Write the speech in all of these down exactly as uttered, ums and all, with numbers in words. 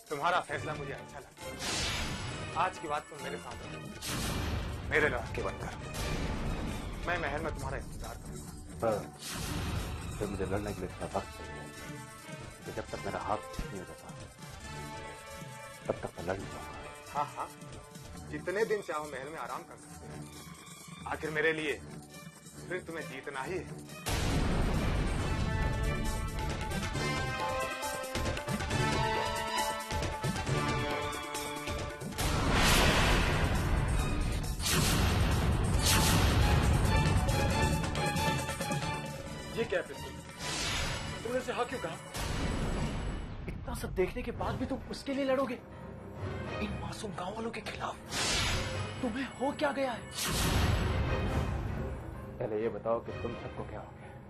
तुम्हारा फैसला मुझे अच्छा लगा। आज की बात तुम मेरे साथ रहो, मेरे लड़के बनकर। मैं महल में तुम्हारा इंतजार करूंगा। फिर मुझे लड़ने के लिए इतना वक्त चाहिए कि जब तक मेरा हाथ ठीक नहीं हो जाता तब तक मैं लड़ नहीं पाऊंगा। हाँ हाँ, जितने दिन चाहो महल में आराम कर सकते हैं। आखिर मेरे लिए फिर तुम्हें जीतना ही है। ये क्या पिस्तौल? तुमने उसे हाँ क्यों कहा? इतना सब देखने के बाद भी तुम उसके लिए लड़ोगे? इन मासूम गांव वालों के खिलाफ? तुम्हें हो क्या गया है? पहले ये बताओ कि तुम सबको क्या हो गया,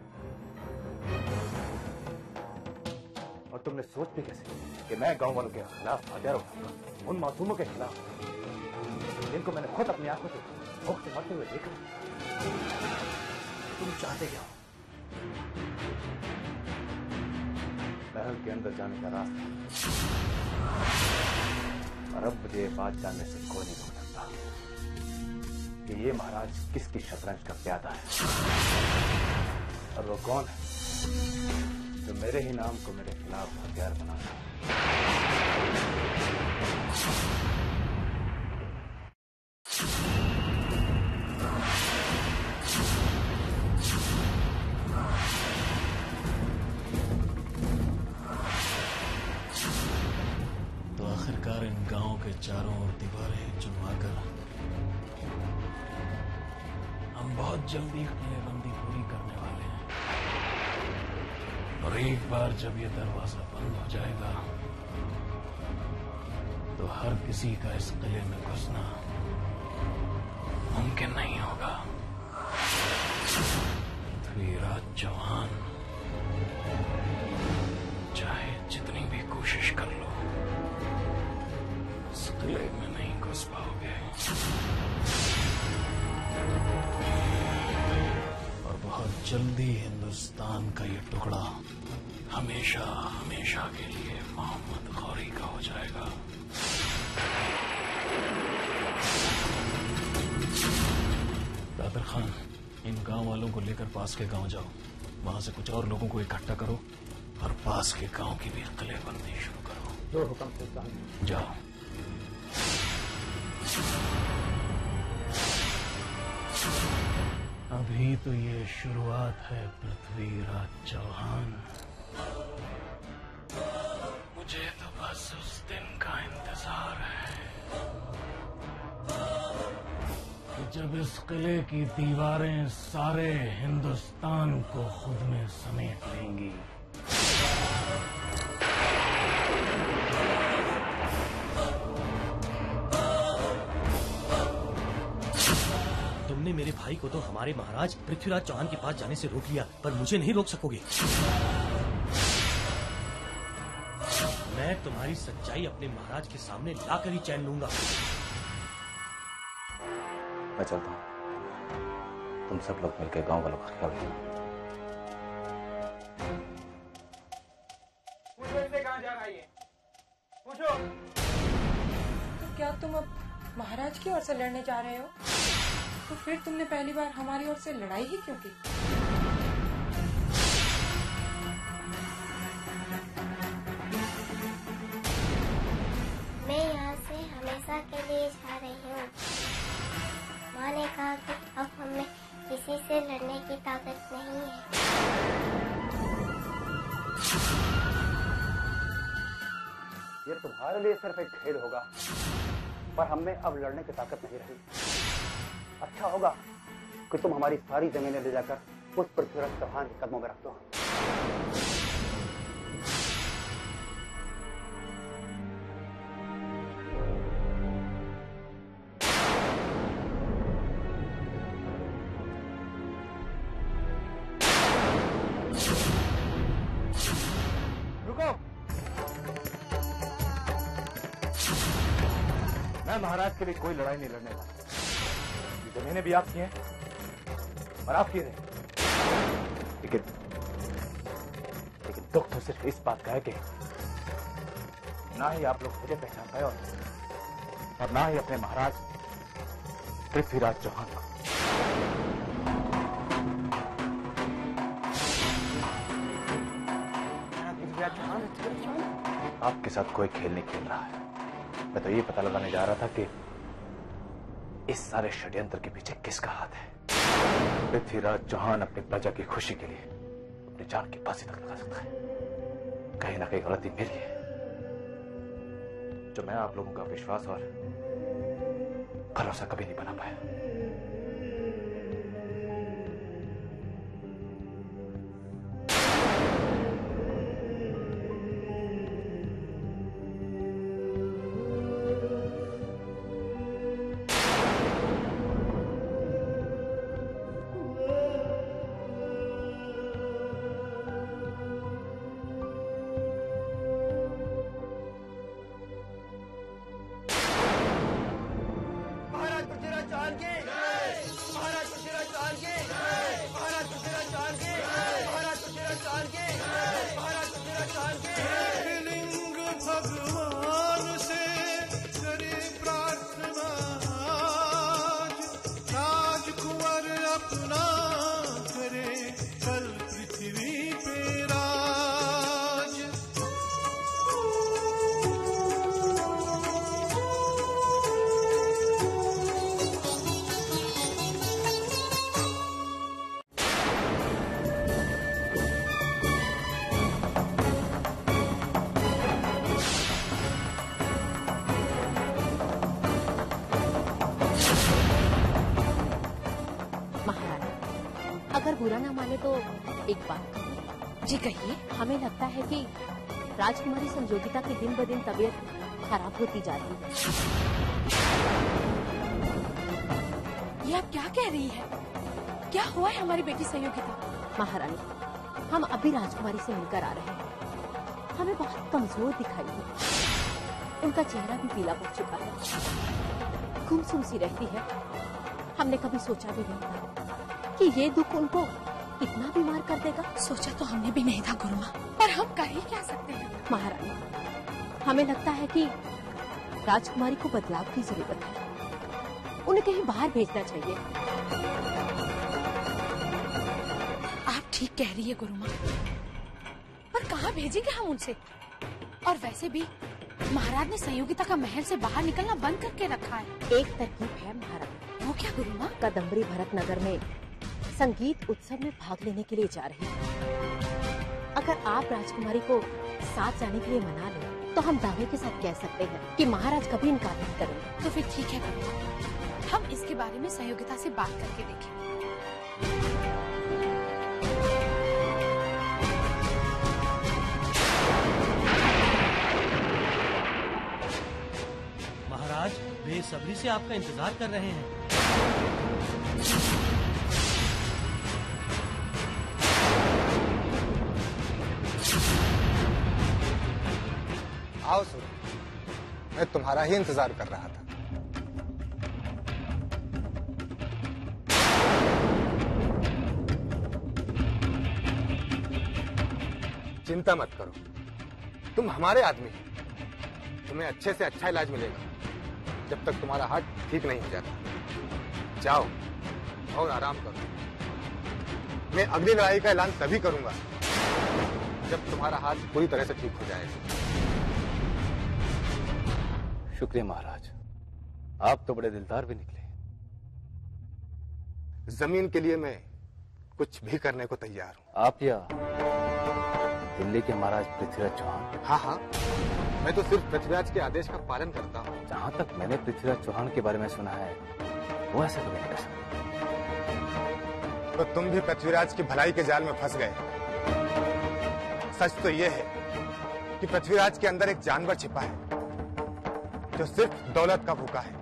और तुमने सोच भी कैसे कि मैं गांव वालों के खिलाफ हथियार उठाऊंगा, उन मासूमों के खिलाफ जिनको मैंने खुद अपनी आंखों से भूख से मरते हुए देखा। तुम चाहते क्या हो? महल के अंदर जाने का रास्ता, और अब मुझे ये बात जानने से कोई नहीं रोक सकता कि ये महाराज किसकी शतरंज का प्यादा है, और वो कौन है जो मेरे ही नाम को मेरे खिलाफ हथियार बनाता है। आखिरकार इन गांव के चारों ओर दीवारें चुनवाकर हम बहुत जल्दी किलेबंदी पूरी करने वाले हैं, और एक बार जब ये दरवाजा बंद हो जाएगा तो हर किसी का इस किले में घुसना मुमकिन नहीं होगा। पृथ्वीराज चौहान चाहे जितनी भी कोशिश कर लो इस किले में नहीं घुस पाओगे, और बहुत जल्दी हिंदुस्तान का ये टुकड़ा हमेशा हमेशा के लिए मोहम्मद गौरी का हो जाएगा। दादर खान, इन गांव वालों को लेकर पास के गांव जाओ, वहां से कुछ और लोगों को इकट्ठा करो और पास के गांव की भी किलेबंदी शुरू करो। जो हुक्म सुल्तान। जाओ। अभी तो ये शुरुआत है पृथ्वीराज चौहान। मुझे तो बस उस दिन का इंतजार है कि जब इस किले की दीवारें सारे हिंदुस्तान को खुद में समेट लेंगी। तुमने मेरे भाई को तो हमारे महाराज पृथ्वीराज चौहान के पास जाने से रोक लिया, पर मुझे नहीं रोक सकोगे। मैं तुम्हारी सच्चाई अपने महाराज के सामने लाकर ही चैन लूंगा। मैं चलता हूँ, तुम सब लोग मिलकर गांव वालों का ख्याल रखो। पूछो इसे कहाँ जा रही है, पूछो। तो क्या तुम अब महाराज की ओर से लड़ने जा रहे हो? तो फिर तुमने पहली बार हमारी ओर से लड़ाई ही क्यों की? मैं यहाँ से हमेशा के लिए जा रही हूँ। माँ ने कहा कि अब हमें किसी से लड़ने की ताकत नहीं है। ये तुम्हारे लिए सिर्फ एक खेल होगा, पर हमें अब लड़ने की ताकत नहीं रही। अच्छा होगा कि तुम हमारी सारी जमीनें ले जाकर उस पृथ्वीराज चौहान के कदमों में रख दो। रुको, मैं महाराज के लिए कोई लड़ाई नहीं लड़ने वाला। जमीनें भी आपकी हैं और आपकी रहे, लेकिन लेकिन दुख तो सिर्फ इस बात का है कि ना ही आप लोग मुझे पहचान पाए और, और ना ही अपने महाराज पृथ्वीराज चौहान को। आपके साथ कोई खेल नहीं खेल रहा है। मैं तो ये पता लगाने जा रहा था कि इस सारे षड्यंत्र के पीछे किसका हाथ है। पृथ्वीराज चौहान अपनी प्रजा की खुशी के लिए अपनी जान की फांसी तक लगा सकता है। कहीं ना कहीं गलती मेरी है जो मैं आप लोगों का विश्वास और भरोसा कभी नहीं बना पाया। अगर बुरा ना माने तो एक बात जी कहिए। हमें लगता है कि राजकुमारी संजोगिता की दिन ब दिन तबीयत खराब होती जा रही है। ये आप क्या कह रही है? क्या हुआ है हमारी बेटी संयोगिता? महारानी, हम अभी राजकुमारी से मिलकर आ रहे हैं। हमें बहुत कमजोर दिखाई है। उनका चेहरा भी पीला पड़ चुका है, गुमसुम सी रहती है। हमने कभी सोचा भी नहीं था कि ये दुख उनको इतना बीमार कर देगा। सोचा तो हमने भी नहीं था गुरुमा, पर हम कर ही क्या सकते हैं। महारानी, हमें लगता है कि राजकुमारी को बदलाव की जरूरत है। उन्हें कहीं बाहर भेजना चाहिए। आप ठीक कह रही है गुरुमा, पर कहाँ भेजेंगे हम उनसे? और वैसे भी महाराज ने संयोगिता का महल से बाहर निकलना बंद करके रखा है। एक तरकीब है महारानी। वो क्या गुरुमा? कदम्बरी भरत नगर में संगीत उत्सव में भाग लेने के लिए जा रहे हैं। अगर आप राजकुमारी को साथ जाने के लिए मना लें, तो हम दावे के साथ कह सकते हैं कि महाराज कभी इनकार नहीं करेंगे। तो फिर ठीक है गुरुमा, हम इसके बारे में संयोगिता से बात करके देखें। महाराज बेसब्री से आपका इंतजार कर रहे हैं। आओ सुनो, मैं तुम्हारा ही इंतजार कर रहा था। चिंता मत करो, तुम हमारे आदमी हो। तुम्हें अच्छे से अच्छा इलाज मिलेगा जब तक तुम्हारा हाथ ठीक नहीं हो जाता। जाओ और आराम करो। मैं अगली लड़ाई का ऐलान तभी करूंगा जब तुम्हारा हाथ पूरी तरह से ठीक हो जाएगा। शुक्रिया महाराज, आप तो बड़े दिलदार भी निकले। जमीन के लिए मैं कुछ भी करने को तैयार हूँ। आप या दिल्ली के महाराज पृथ्वीराज चौहान? हाँ हाँ, मैं तो सिर्फ पृथ्वीराज के आदेश का पालन करता हूँ। जहाँ तक मैंने पृथ्वीराज चौहान के बारे में सुना है, वो ऐसा कभी नहीं कर सकते। तो तुम भी पृथ्वीराज की भलाई के जाल में फंस गए। सच तो ये है कि पृथ्वीराज के अंदर एक जानवर छिपा है जो सिर्फ दौलत का भूखा है।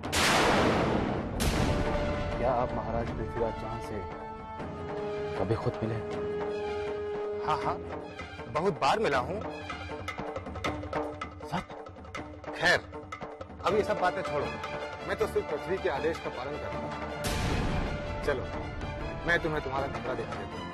क्या आप महाराज पृथ्वीराज चौहान से कभी खुद मिले? हाँ हाँ, बहुत बार मिला हूँ। सच? खैर, अब ये सब बातें छोड़ो। मैं तो सिर्फ पृथ्वी के आदेश का पालन करता हूँ। चलो, मैं तुम्हें तुम्हारा कमरा दिखा देता हूँ।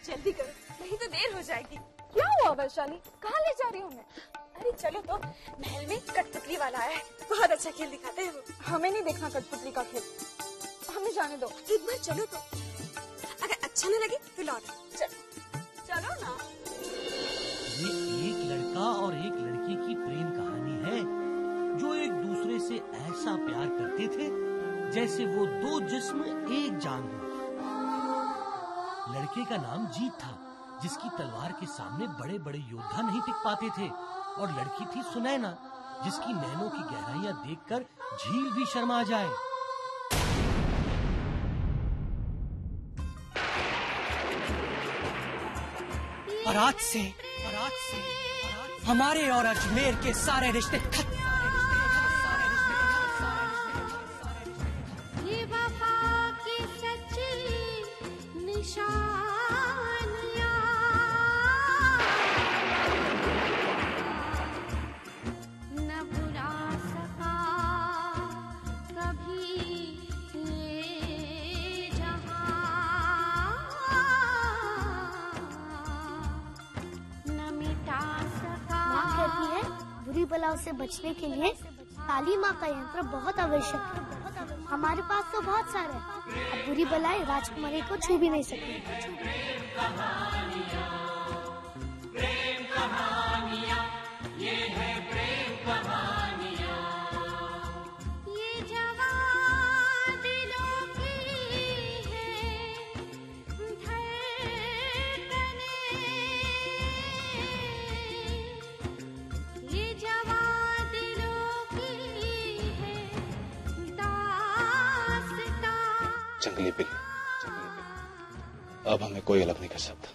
जल्दी करो, नहीं तो देर हो जाएगी। क्या हुआ वैशाली, कहाँ ले जा रही हूँ मैं? अरे चलो तो, महल में कठपुतली वाला आया है, बहुत अच्छा खेल दिखाते हैं वो। हमें नहीं देखना कठपुतली का खेल, हमें जाने दो। एक बार चलो तो, अगर अच्छा न लगे तो लौट चलो। चलो ना। ये एक लड़का और एक लड़की की प्रेम कहानी है जो एक दूसरे से ऐसा प्यार करते थे जैसे वो दो जिस्म एक जान हो। लड़के का नाम जीत था, जिसकी तलवार के सामने बड़े बड़े योद्धा नहीं टिक पाते थे, और लड़की थी सुनैना, जिसकी नैनों की गहराइयां देखकर झील भी शर्मा जाए। और आज से, और आज से हमारे और अजमेर के सारे रिश्ते खत्म। ये वफा की सच्ची निशानियां, न भुला सका कभी ये जहां, न मिटा सका। माँ कहती है बुरी बलाओं से बचने के लिए काली माँ का यंत्र बहुत आवश्यक है। हमारे पास तो बहुत सारे हैं, अब बुरी बलाएं राजकुमारी को छू भी नहीं सकती। ये जवां दिलों की है धड़कनें, ये जवां दिलों की है दास्तां। जंगली बिल्ली, अब हमें कोई अलग नहीं कर सकता।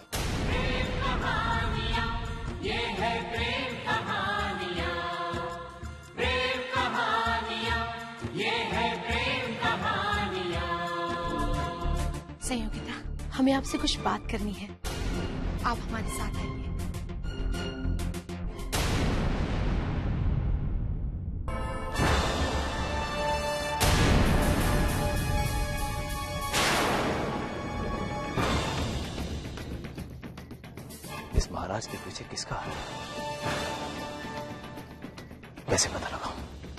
संयोगिता, हमें आपसे कुछ बात करनी है, आप हमारे साथ आइए। इस महाराज के पीछे किसका है? कैसे पता लगाऊं?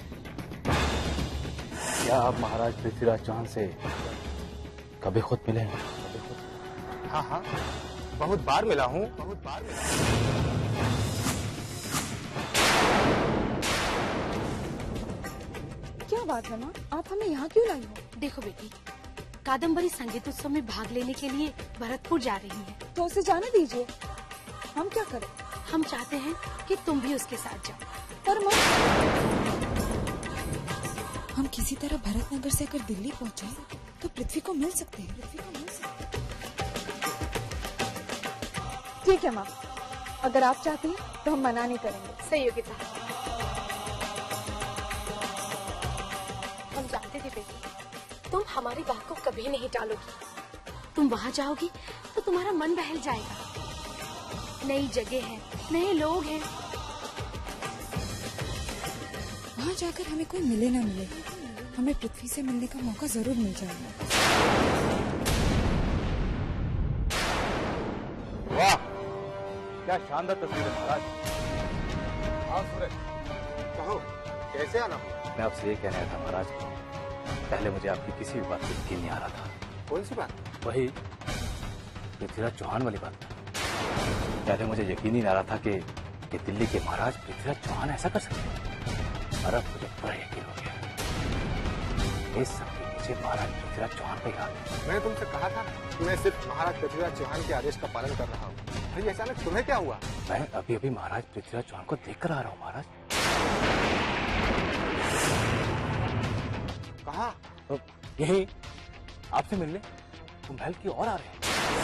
क्या आप महाराज पृथ्वीराज चौहान से कभी खुद मिले हैं? हाँ हाँ, बहुत बार मिला हूँ, बहुत बार मिला हूँ। क्या बात है माँ, आप हमें यहाँ क्यों लाई हो? देखो बेटी, कादम्बरी संगीत उत्सव में भाग लेने के लिए भरतपुर जा रही हैं। तो उसे जाने दीजिए, हम क्या करें? हम चाहते हैं कि तुम भी उसके साथ जाओ। पर माँ, हम किसी तरह भरतनगर से अगर दिल्ली पहुंचे तो पृथ्वी को मिल सकते हैं। ठीक है माँ, अगर आप चाहती हैं तो हम मना नहीं करेंगे। संयोगिता, हम जानते थे बेटी, तुम हमारी बात को कभी नहीं टालोगी। तुम वहाँ जाओगी तो तुम्हारा मन बहल जाएगा। नई जगह है, नए लोग हैं। वहाँ जाकर हमें कोई मिले ना मिले, हमें पृथ्वी से मिलने का मौका जरूर मिल जाएगा। वाह, क्या शानदार तस्वीर है महाराज। हाँ सूरज, कहो कैसे आना हुआ? मैं आपसे ये कहना था महाराज, पहले मुझे आपकी किसी भी बात पर यकीन नहीं आ रहा था। कौन सी बात? वही पृथ्वीराज चौहान वाली बात। पहले मुझे यकीन ही नहीं आ रहा था कि, कि दिल्ली के महाराज पृथ्वीराज चौहान ऐसा कर सकते हैं, और अब मुझे पूरा यकीन हो गया। इस सब के पीछे महाराज पृथ्वीराज चौहान का ही हाथ है। मैंने तुमसे कहा था कि मैं सिर्फ महाराज पृथ्वीराज चौहान के आदेश का पालन कर रहा हूँ। भाई अचानक तुम्हें क्या हुआ? मैं अभी अभी महाराज पृथ्वीराज चौहान को देख कर आ रहा हूँ महाराज। कहाँ? तो यही आपसे मिलने तुम महल की ओर आ रहे हैं।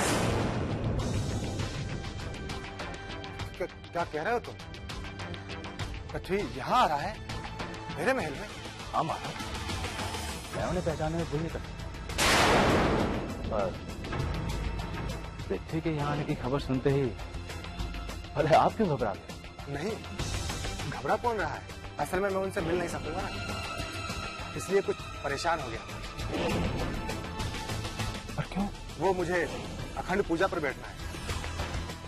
क्या, क्या कह रहे हो तुम? पृथ्वी यहाँ आ रहा है मेरे महल में? हाँ महाराज, मैं उन्हें पहचानने में भूल नहीं करता, पर पृथ्वी के यहाँ आने की खबर सुनते ही अरे आप क्यों घबरा गए? नहीं, घबरा कौन रहा है? असल में मैं उनसे मिल नहीं सकूंगा ना, इसलिए कुछ परेशान हो गया। पर क्यों? वो मुझे अखंड पूजा पर बैठना है,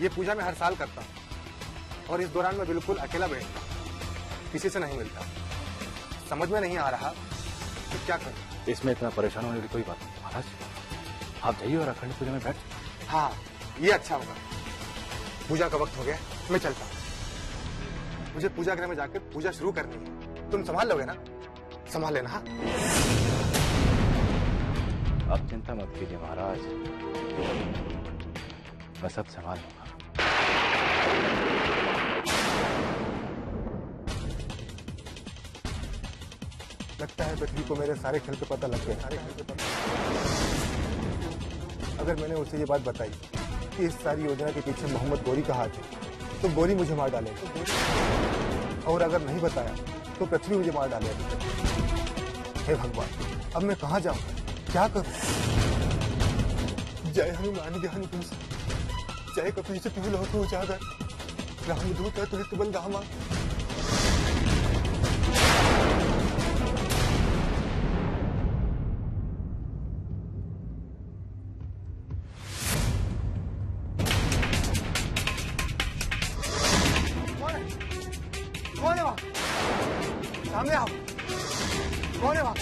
ये पूजा मैं हर साल करता हूँ और इस दौरान मैं बिल्कुल अकेला बैठता हूँ, किसी से नहीं मिलता। समझ में नहीं आ रहा कि क्या करूं। इसमें इतना परेशान होने की कोई बात नहीं महाराज, आप जाइए और अखंड पूजा में बैठ। हाँ, ये अच्छा होगा। पूजा का वक्त हो गया, मैं चलता हूँ। मुझे पूजा गृह में जाकर पूजा शुरू करनी है। तुम संभाल लोगे ना? संभाल लेना। हाँ, आप चिंता मत कीजिए महाराज, मैं सब संभाल लूंगा। लगता है पृथ्वी को मेरे सारे खेल का पता लग गया। सारे खेल का पता। अगर मैंने उसे ये बात बताई कि इस सारी योजना के पीछे मोहम्मद गोरी का हाथ है, तो गोरी मुझे मार डालेगा। और अगर नहीं बताया तो पृथ्वी मुझे मार डालेगा। हे भगवान, अब मैं कहाँ जाऊँ, क्या करूँ? जय हनुमान ज्ञान गुण जय कपीश तिहु लोक उजागर रामदूत अतुलित बल धामा। कौन है वहाँ? सामने आओ। कौन है वहाँ?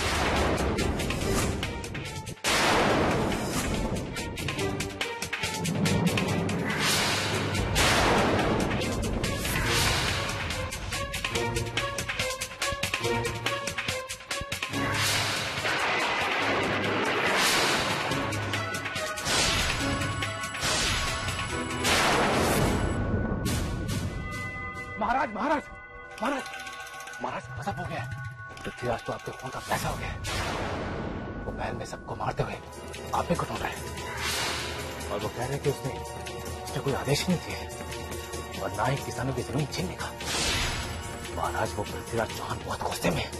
महाराज महाराज महाराज महाराज गजब हो गया। पृथ्वीराज तो आपके खून का पैसा हो गया। वो महल में सबको मारते हुए आप भी कुछ हो रहे हैं और वो कह रहे कि उसने उसने कोई आदेश नहीं दिए और ना ही किसानों की जमीन छीनने का। महाराज वो पृथ्वीराज चौहान बहुत गुस्से में,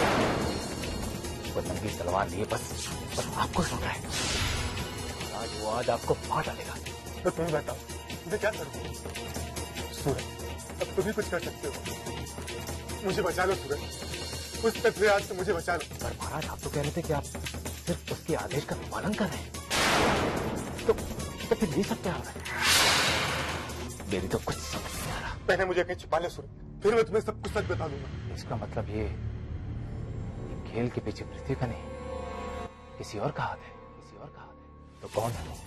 वो नंगी तलवार लिए बस बस आपको सुन रहा है। महाराज वो आज आपको मार डालेगा। तो तुम्हें बताओ मुझे क्या करूँ? सूरज, अब तुम ही कुछ कर सकते हो। मुझे बचा लो सूरज, उस पृथ्वीराज से मुझे बचा लो। पर महाराज आप तो कह रहे थे कि आप सिर्फ उसके आदेश का पालन कर रहे हैं, तो, तो फिर ये सब क्या हो रहा है? मेरी तो कुछ समझ नहीं आ रहा। पहले मुझे कहीं छुपा ले सूरज, फिर मैं तुम्हें सब कुछ सच बता दूंगा। इसका मतलब ये, ये खेल के पीछे पृथ्वी का नहीं, किसी और का हाथ है। किसी और का हाथ है तो कौन है?